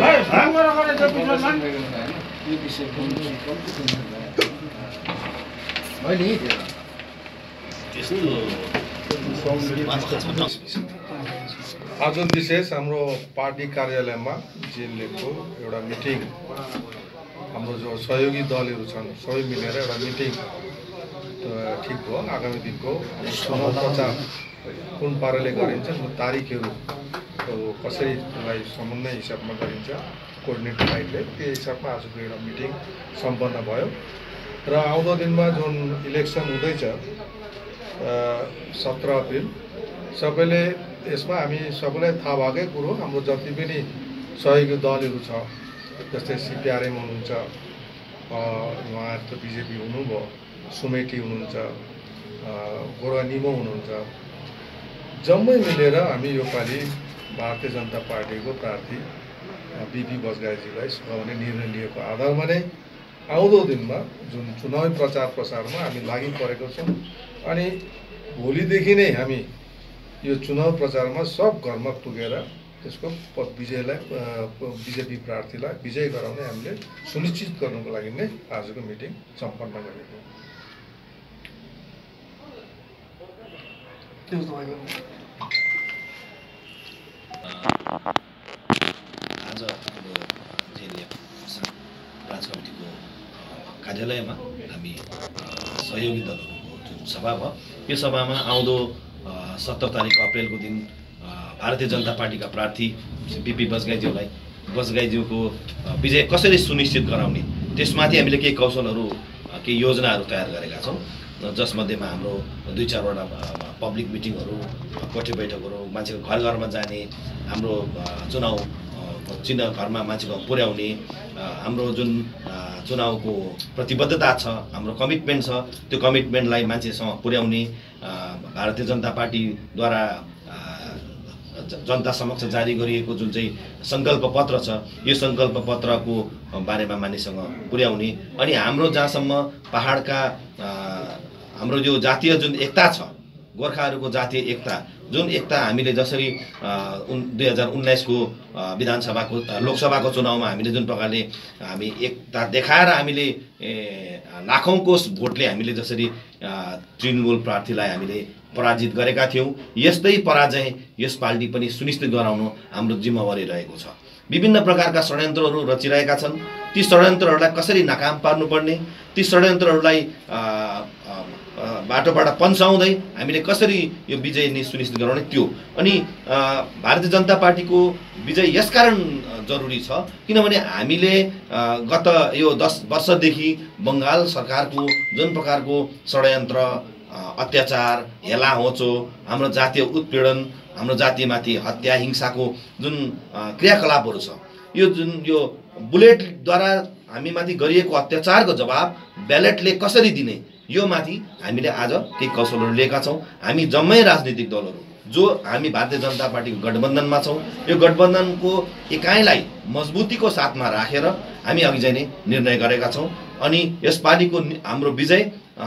आज विशेष हाम्रो पार्टी कार्यालयमा जिल्लाको एउटा मिटिङ हाम्रो जो सहयोगी दलहरू छन् सबै मिलेर एउटा मिटिङ ठिक हो। आगामी दिनको चुनाव प्रचार कुन पाराले गरिन्छ, तारिखहरू कसरी त्यसलाई समन्वय हिसाबमा गरिन्छ कोर्डिनेट साइडले, त्यो हिसाबमा आजको एउटा मिटिङ सम्पन्न भयो। र आउँदो दिनमा जुन इलेक्सन हुँदैछ 17 अप्रिल, सबैले यसमा हामी सबैलाई थाहा भएकै कुरो, हाम्रो जति पनि सहयोगी दलहरू छ जस्तै सिपिआरएम हुनुहुन्छ, उहाँहरू त बिजेपी हुनुभयो, सुमेटी हुनुहुन्छ, गोरुवा निमो हुनुहुन्छ, जम्मै मिलेर हामी योपालि भारतीय जनता पार्टीको प्रार्थी बिपी बजगाईजीलाई सघाउने निर्णय लिएको आधारमा नै आउँदो दिनमा जुन चुनावी प्रचार प्रसारमा हामी लागि परेको छौँ। अनि भोलिदेखि नै हामी यो चुनाव प्रचारमा सब घरमा पुगेर त्यसको विजयलाई बिजेपी प्रार्थीलाई विजय गराउने हामीले सुनिश्चित गर्नुको लागि नै आजको मिटिङ सम्पन्न गरेको। आज ब्रान्च कमिटीको कार्यालयमा हामी सहयोगी दलहरूको जुन सभा भयो, यो सभामा आउँदो 17 तारिक अप्रेलको दिन भारतीय जनता पार्टीका प्रार्थी बिपी बजगाईज्यूको विजय कसरी सुनिश्चित गराउने, त्यसमाथि हामीले केही कौशलहरू, केही योजनाहरू तयार गरेका छौँ, जसमध्येमा हाम्रो 2-4 वटा पब्लिक मिटिङहरू, कोठे बैठकहरू, मान्छेको घर घरमा जाने, हाम्रो चुनाव चिन्ह घरमा मान्छेको पुर्याउने, हाम्रो जुन चुनावको प्रतिबद्धता छ, हाम्रो कमिटमेन्ट छ, त्यो कमिटमेन्टलाई मान्छेसँग पुर्याउने, भारतीय जनता पार्टीद्वारा जनता समक्ष जारी गरिएको जुन चाहिँ सङ्कल्प पत्र छ, यो सङ्कल्प पत्रको बारेमा मानिससँग पुर्याउने, अनि हाम्रो जहाँसम्म पहाडका हाम्रो जो जातीय जुन एकता छ, गोर्खाहरूको जातीय एकता, जुन एकता हामीले जसरी 2019 को विधानसभाको लोकसभाको चुनावमा हामीले जुन प्रकारले हामी एकता देखाएर हामीले लाखौँको भोटले हामीले जसरी तृणमूल प्रार्थीलाई हामीले पराजित गरेका थियौँ, यस्तै पराजय यस पार्टी पनि सुनिश्चित गराउनु हाम्रो जिम्मेवारी रहेको छ। विभिन्न प्रकारका षड्यन्त्रहरू रचिरहेका छन्, ती षड्यन्त्रहरूलाई कसरी नाकाम पार्नुपर्ने, ती षड्यन्त्रहरूलाई बाटोबाट पन्साउँदै हामीले कसरी यो विजय नै सुनिश्चित गराउने, त्यो अनि भारतीय जनता पार्टीको विजय यसकारण जरुरी छ किनभने हामीले गत यो 10 वर्षदेखि बङ्गाल सरकारको जुन प्रकारको षड्यन्त्र, अत्याचार, हेला होचो, हाम्रो जातीय उत्पीडन, हाम्रो जातिमाथि हत्या हिंसाको जुन क्रियाकलापहरू छ, यो बुलेटद्वारा हामीमाथि गरिएको अत्याचारको जवाब ब्यालेटले कसरी दिने, यो माथि हामीले आज केही कौशलहरू लिएका छौँ। हामी जम्मै राजनीतिक दलहरू जो हामी भारतीय जनता पार्टीको गठबन्धनमा छौँ, यो गठबन्धनको एकाइलाई मजबुतीको साथमा राखेर हामी अघि जाने निर्णय गरेका छौँ। अनि यसपालिको हाम्रो विजय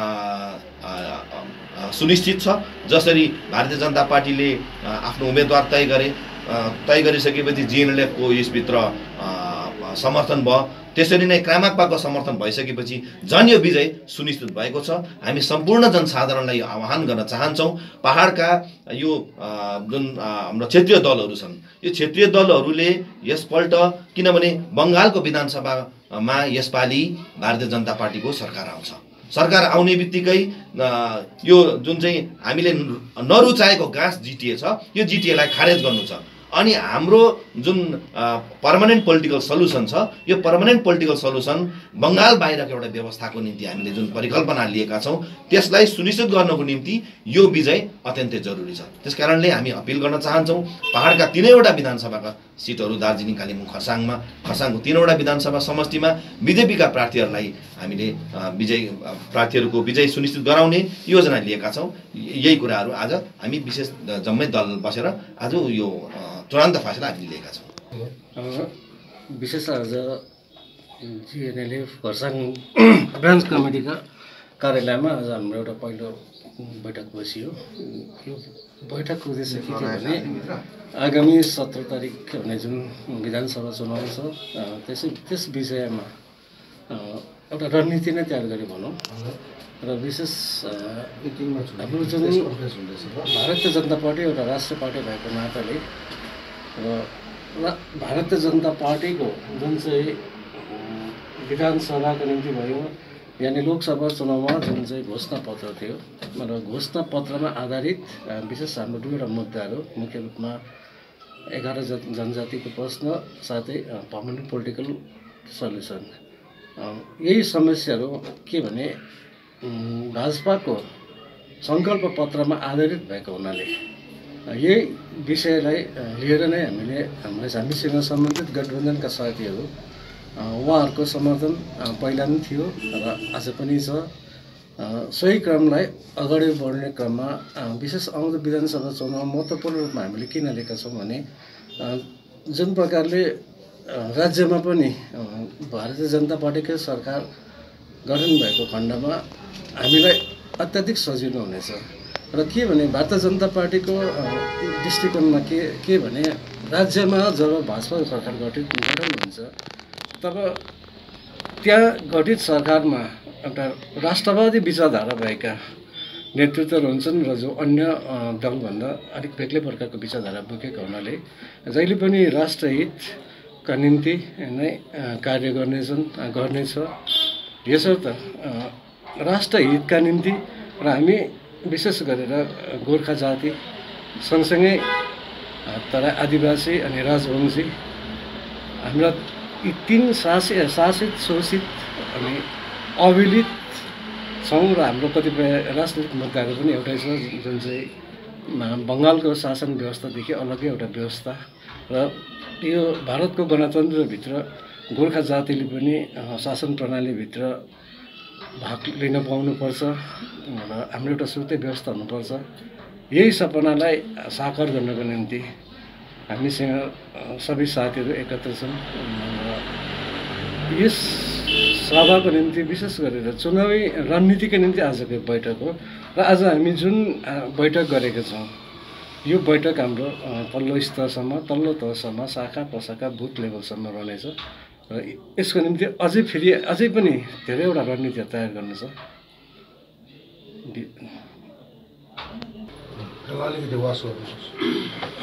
सुनिश्चित छ। जसरी भारतीय जनता पार्टीले आफ्नो उम्मेदवार तय गरिसकेपछि जिएनएलएफको यसभित्र समर्थन भयो, त्यसरी नै क्रामाक्पाको समर्थन भइसकेपछि झन् यो विजय सुनिश्चित भएको छ। हामी सम्पूर्ण जनसाधारणलाई आह्वान गर्न चाहन्छौँ, पहाडका यो जुन हाम्रो क्षेत्रीय दलहरू छन्, यो क्षेत्रीय दलहरूले यसपल्ट, किनभने बङ्गालको विधानसभामा यसपालि भारतीय जनता पार्टीको सरकार आउँछ, सरकार आउने बित्तिकै यो जुन चाहिँ हामीले नरुचाएको गाँस जिटिए छ, यो जिटिएलाई खारेज गर्नु छ। अनि हाम्रो जुन पर्मानेन्ट पोलिटिकल सल्युसन छ, यो पर्मानेन्ट पोलिटिकल सल्युसन बङ्गाल बाहिरको एउटा व्यवस्थाको निम्ति हामीले जुन परिकल्पना लिएका छौँ, त्यसलाई सुनिश्चित गर्नको निम्ति यो विजय अत्यन्तै जरुरी छ। त्यसकारणले हामी अपिल गर्न चाहन्छौँ, पहाडका 3वटा विधानसभाका सिटहरू दार्जिलिङ, कालिम्पोङ, खरसाङको 3वटा विधानसभा समष्टिमा बिजेपीका प्रार्थीहरूलाई हामीले प्रार्थीहरूको विजय सुनिश्चित गराउने योजना लिएका छौँ। यही कुराहरू आज हामी विशेष जम्मै दल बसेर आज यो चुडान्त फैसला हामीले लिएका छौँ। विशेष आज जिएनएलएफ खरसाङ ब्रान्च कमिटीका कार्यालयमा आज हाम्रो एउटा पहिलो बैठक बसियो। यो बैठकको उद्देश्य के थियो भने आगामी 17 तारिक हुने जुन विधानसभा चुनाव छ त्यस विषयमा एउटा रणनीति नै तयार गरे भनौँ र विशेष हाम्रो जुन भारतीय जनता पार्टी एउटा राष्ट्रिय पार्टी भएको नाताले र भारतीय जनता पार्टीको जुन चाहिँ विधानसभाको निम्ति भयो यानि लोकसभा चुनावमा जुन चाहिँ घोषणापत्र थियो र घोषणापत्रमा आधारित विशेष हाम्रो दुईवटा मुद्दाहरू मुख्य रूपमा 11 जनजातिको प्रश्न साथै पर्मानेन्ट पोलिटिकल सल्युसन यही समस्याहरू के भने भाजपाको सङ्कल्प पत्रमा आधारित भएको हुनाले यही विषयलाई लिएर नै हामीसँग सम्बन्धित गठबन्धनका साथीहरू उहाँहरूको समर्थन पहिला पनि थियो र आज पनि छ। सोही क्रमलाई अगाडि बढ्ने क्रममा विशेष आउँदो विधानसभा चुनाव महत्त्वपूर्ण रूपमा हामीले किन लिएका छौँ भने जुन प्रकारले राज्यमा पनि भारतीय जनता पार्टीकै सरकार गठन भएको खण्डमा हामीलाई अत्याधिक सजिलो हुनेछ र के भने भारतीय जनता पार्टीको दृष्टिकोणमा के भने राज्यमा जब भाजपा सरकार गठन हुन्छ तब त्यहाँ गठित सरकारमा एउटा राष्ट्रवादी विचारधारा भएका नेतृत्वहरू हुन्छन् र जो अन्य दलभन्दा अलिक बेग्लै प्रकारको विचारधारा बोकेका हुनाले जहिले पनि राष्ट्रहितका निम्ति नै कार्य गर्नेछ। यसर्थ राष्ट्रहितका निम्ति र हामी विशेष गरेर गोर्खा जाति सँगसँगै तराई आदिवासी अनि राजवंशी हाम्रा यी 3 शासित शोषित अनि अभिलित छौँ र हाम्रो कतिपय राजनीतिक मुद्दाहरू पनि एउटै छ जुन चाहिँ बङ्गालको शासन व्यवस्थादेखि अलग्गै एउटा व्यवस्था र यो भारतको गणतन्त्रभित्र गोर्खा जातिले पनि शासन प्रणालीभित्र भाग लिन पाउनुपर्छ र हाम्रो एउटा सुरुतै व्यवस्था हुनुपर्छ। यही सपनालाई साकार गर्नको निम्ति हामीसँग सबै साथीहरू एकत्र छन् र यस सभाको निम्ति विशेष गरेर चुनावी रणनीतिको निम्ति आजको बैठक हो र आज हामी जुन बैठक गरेका छौँ यो बैठक हाम्रो तल्लो स्तरसम्म तल्लो तहसम्म शाखा प्रशाखा बुथ लेभलसम्म रहनेछ र यसको निम्ति अझै पनि धेरैवटा रणनीति तयार गर्नु छ। अलिकति वास गर्नुहोस्।